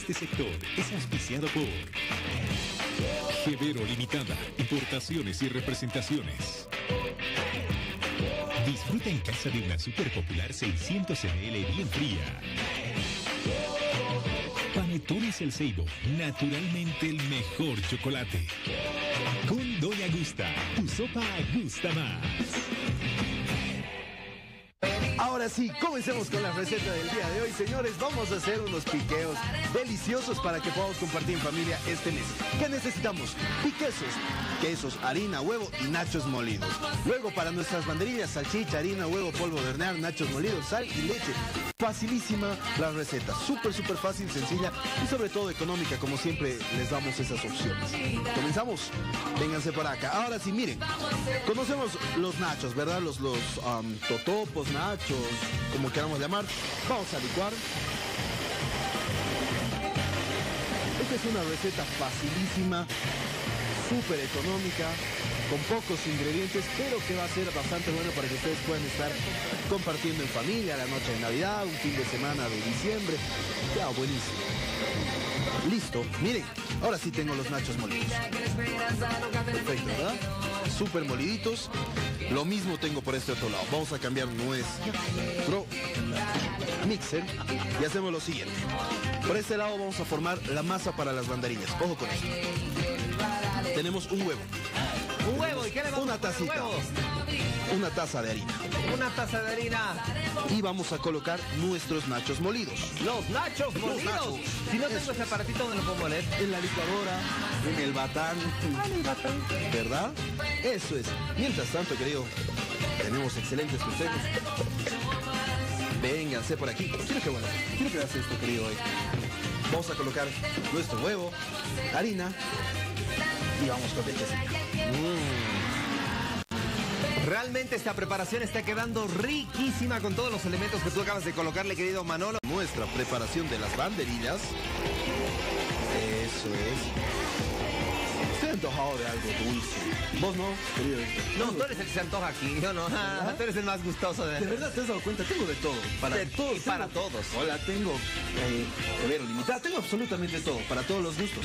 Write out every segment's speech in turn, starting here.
este sector es auspiciado por Gevero Limitada, importaciones y representaciones. Disfruta en casa de una super popular 600 ml bien fría. Panetones El Ceibo, naturalmente el mejor chocolate. Con Doña Gusta, tu sopa gusta más. Ahora sí, comencemos con la receta del día de hoy, señores. Vamos a hacer unos piqueos deliciosos para que podamos compartir en familia este mes. ¿Qué necesitamos? Piquesos, quesos, harina, huevo y nachos molidos. Luego para nuestras banderillas, salchicha, harina, huevo, polvo de hornear, nachos molidos, sal y leche. Facilísima la receta, súper fácil, sencilla y sobre todo económica, como siempre les damos esas opciones. ¿Comenzamos? Vénganse para acá. Ahora sí, miren, conocemos los nachos, ¿verdad? Los totopos, nachos, como queramos llamar. Vamos a licuar. Esta es una receta facilísima, súper económica, con pocos ingredientes, pero que va a ser bastante bueno para que ustedes puedan estar compartiendo en familia la noche de Navidad, un fin de semana de diciembre. Ya, buenísimo. Listo, miren, ahora sí tengo los nachos molidos. Perfecto, ¿verdad? Súper moliditos. Lo mismo tengo por este otro lado. Vamos a cambiar nuestro mixer y hacemos lo siguiente. Por este lado vamos a formar la masa para las banderillas. Ojo con esto. Tenemos un huevo. Un huevo, ¿y qué le vamos a poner al huevo? Una taza de harina. Una taza de harina. Y vamos a colocar nuestros nachos molidos. Los nachos molidos. Nachos. Si no tengo ese aparatito, ¿dónde lo puedo moler? En la licuadora, en el batán. ¿Verdad? Eso es. Mientras tanto, querido, tenemos excelentes consejos. Vénganse por aquí. Quiero que veas esto, querido. Vamos a colocar nuestro huevo, harina y vamos con leche seca. Realmente esta preparación está quedando riquísima con todos los elementos que tú acabas de colocarle, querido Manolo. Nuestra preparación de las banderillas. Eso es. Estoy antojado de algo dulce. ¿Vos no, querido? No, tú eres el que se antoja aquí, yo no. Tú eres el más gustoso de... ¿De verdad te has dado cuenta? Tengo de todo. Para todos. Y para todos. Hola, tengo Gevero Limitada. Tengo absolutamente todo, para todos los gustos.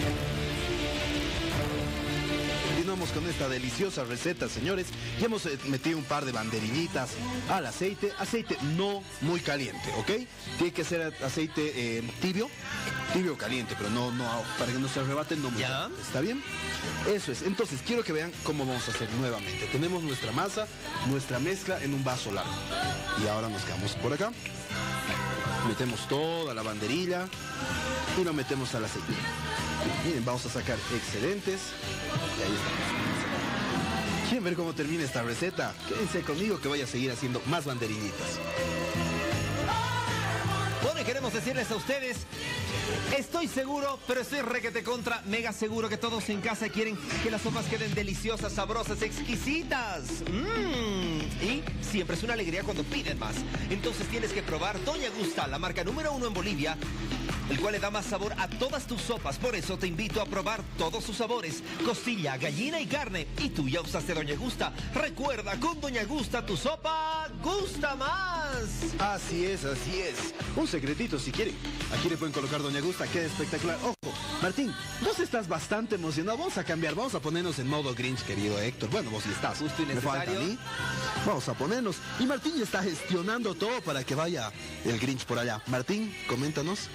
Continuamos con esta deliciosa receta, señores. Ya hemos metido un par de banderillitas al aceite. Aceite no muy caliente, ¿ok? Tiene que ser aceite tibio caliente, pero no para que no se arrebate, no muy caliente. ¿Está bien? Eso es. Entonces, quiero que vean cómo vamos a hacer nuevamente. Tenemos nuestra masa, nuestra mezcla en un vaso largo. Y ahora nos quedamos por acá. Metemos toda la banderilla y lo metemos al aceite. Miren, vamos a sacar excedentes. Y ahí estamos. ¿Quieren ver cómo termina esta receta? Quédense conmigo que voy a seguir haciendo más banderillitas. Bueno, y queremos decirles a ustedes, estoy seguro, pero estoy requete contra, mega seguro que todos en casa quieren que las sopas queden deliciosas, sabrosas, exquisitas. Y siempre es una alegría cuando piden más. Entonces tienes que probar Doña Gusta, la marca número 1 en Bolivia, el cual le da más sabor a todas tus sopas. Por eso te invito a probar todos sus sabores: costilla, gallina y carne. Y tú ya usaste Doña Gusta. Recuerda, con Doña Gusta tu sopa gusta más. Así es, así es. Un secretito si quieren. Aquí le pueden colocar Doña Gusta, queda espectacular. Ojo, Martín, vos estás bastante emocionado. Vamos a cambiar, vamos a ponernos en modo Grinch, querido Héctor. Bueno, vos sí estás. Justo y necesario. Me falta a mí. Vamos a ponernos. Y Martín ya está gestionando todo para que vaya el Grinch por allá. Martín, coméntanos.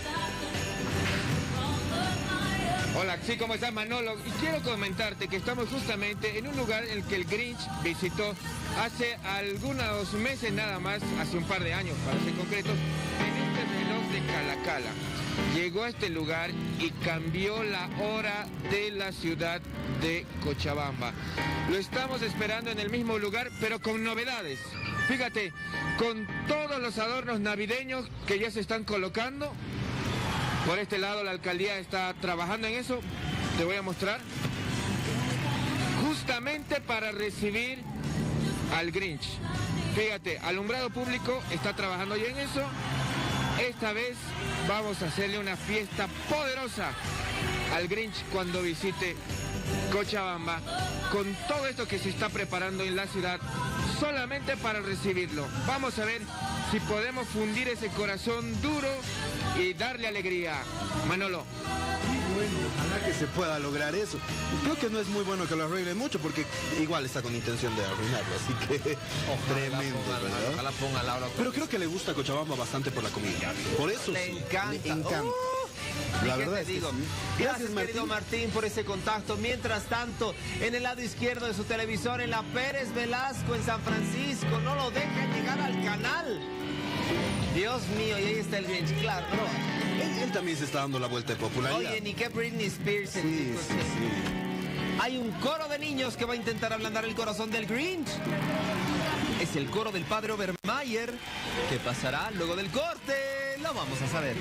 Hola, sí, ¿cómo estás, Manolo? Y quiero comentarte que estamos justamente en un lugar en el que el Grinch visitó hace algunos meses nada más, hace un par de años para ser concretos, en este reloj de Calacala. Llegó a este lugar y cambió la hora de la ciudad de Cochabamba. Lo estamos esperando en el mismo lugar, pero con novedades. Fíjate, con todos los adornos navideños que ya se están colocando. Por este lado la alcaldía está trabajando en eso, te voy a mostrar. Justamente para recibir al Grinch. Fíjate, alumbrado público está trabajando ya en eso. Esta vez vamos a hacerle una fiesta poderosa al Grinch cuando visite Cochabamba, con todo esto que se está preparando en la ciudad, solamente para recibirlo. Vamos a ver si podemos fundir ese corazón duro y darle alegría. Manolo. Bueno, ojalá que se pueda lograr eso. Creo que no es muy bueno que lo arregle mucho porque igual está con intención de arruinarlo, así que tremendo, ¿verdad? Ojalá ponga a Laura. Pero creo que le gusta a Cochabamba bastante por la comida. Por eso Le sí, encanta. le encanta. ¿Y La qué verdad te es que digo? sí. Gracias, querido Martín, por ese contacto. Mientras tanto, en el lado izquierdo de su televisor, en la Pérez Velasco, en San Francisco, no lo dejan llegar al canal. Dios mío, y ahí está el Grinch, claro. Él también se está dando la vuelta de popularidad. Oye, ni que Britney Spears. Sí, chicos. sí, sí. Hay un coro de niños que va a intentar ablandar el corazón del Grinch. Es el coro del padre Obermayer. ¿Qué pasará luego del corte? Lo vamos a saber.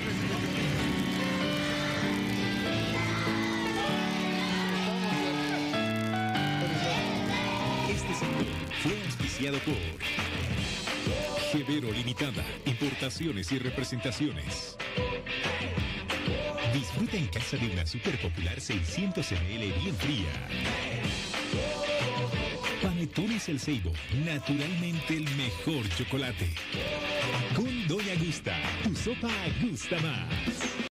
Este segmento fue auspiciado por Gevero Limitada, importaciones y representaciones. Disfruta en casa de una super popular 600 ml bien fría. Panetones El Ceibo, naturalmente el mejor chocolate. Con Doña Gusta, tu sopa gusta más.